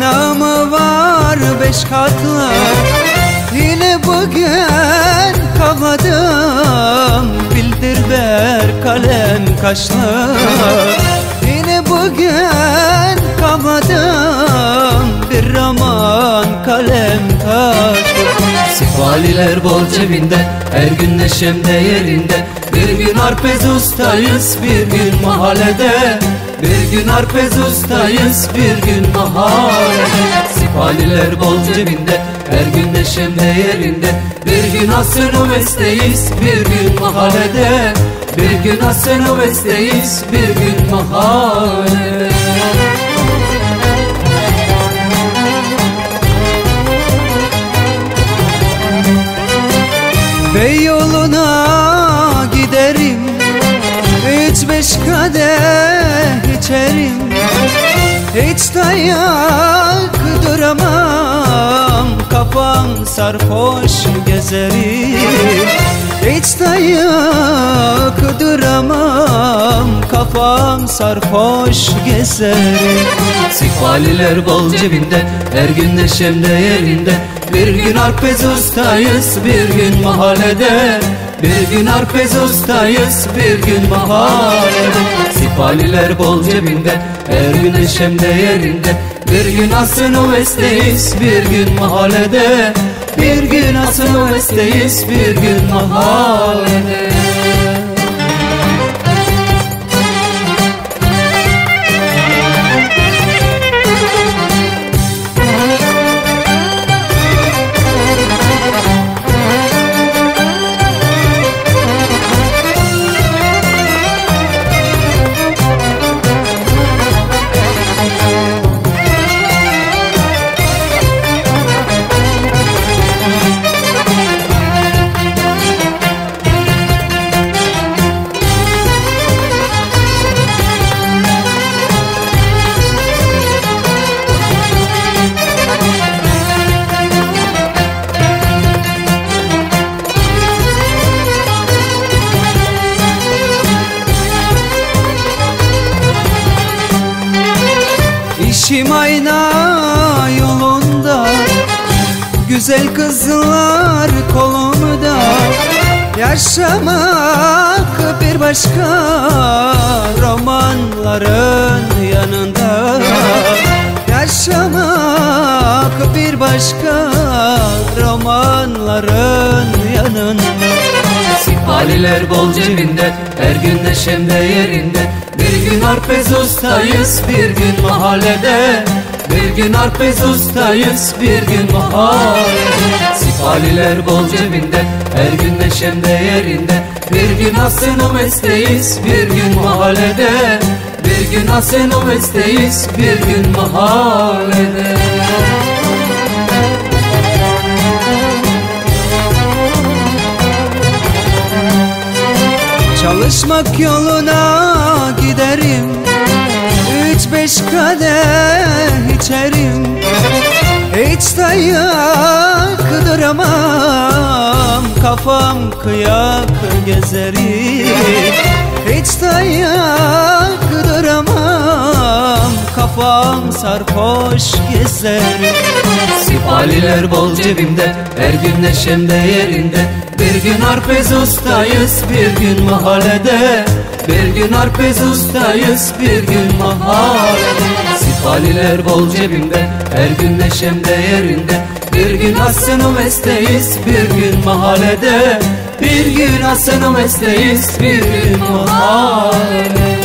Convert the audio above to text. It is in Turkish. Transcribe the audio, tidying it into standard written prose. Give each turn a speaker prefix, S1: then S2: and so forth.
S1: konağım var 5 katlı. Yine bugün kavadım, bildir ver kalem kaşlı. Yine bugün kavadım, bir roman kalem kaşlı.
S2: Sipaliler bol cebinde, her gün neşem değerinde. Bir gün arpez ustayız, bir gün mahallede. Bir gün arpez ustayız, bir gün mahallede. Sipaliler bol cebinde, her gün neşem değerinde. Bir gün asr-ı vesteyiz, bir gün mahallede. Bir gün asr-ı vesteyiz, bir gün mahallede.
S1: Beyoğlu'na giderim, 3-5 kadeh içerim. Hiç dayak duramam, kafam sarhoş gezerim. Hiç dayak duramam, kafam sarhoş gezerim.
S2: Sipaliler bol cebinde, her gün neşem değerinde. Bir gün arpez ustayız, bir gün mahallede. Bir gün arpez ustayız, bir gün mahallede. Sipaliler bol cebinde, her gün neşem değerinde. Bir gün asr-ı vesteyiz, bir gün mahallede. Bir gün asr-ı vesteyiz, bir gün mahallede.
S1: İşim ayna yolunda, güzel kızlar kolumda. Yaşamak bir başka, romanların yanında. Yaşamak bir başka, romanların yanında.
S2: Sipaliler bol cebinde, her gün neşem değerinde. Bir gün arpez ustayız, bir gün mahallede. Bir gün arpez ustayız, bir gün mahallede. Sipaliler bol cebinde, her gün neşem değerinde. Bir gün asr-ı vesteyiz, bir gün mahallede. Bir gün asr-ı vesteyiz, bir gün mahallede.
S1: Çalışmak yoluna giderim, 3-5 kadeh içerim. Hiç dayak duramam, kafam kıyak gezerim. Hiç dayak duramam, kafam sarhoş gezerim.
S2: Sipaliler bol cebimde, her gün neşem değerinde. Bir gün arpez ustayız, bir gün mahallede. Bir gün arpez ustayız, bir gün mahallede. Sipaliler bol cebimde, her gün neşem değerinde. Bir gün asr-ı vesteyiz, bir gün mahallede. Bir gün asr-ı vesteyiz, bir gün mahallede.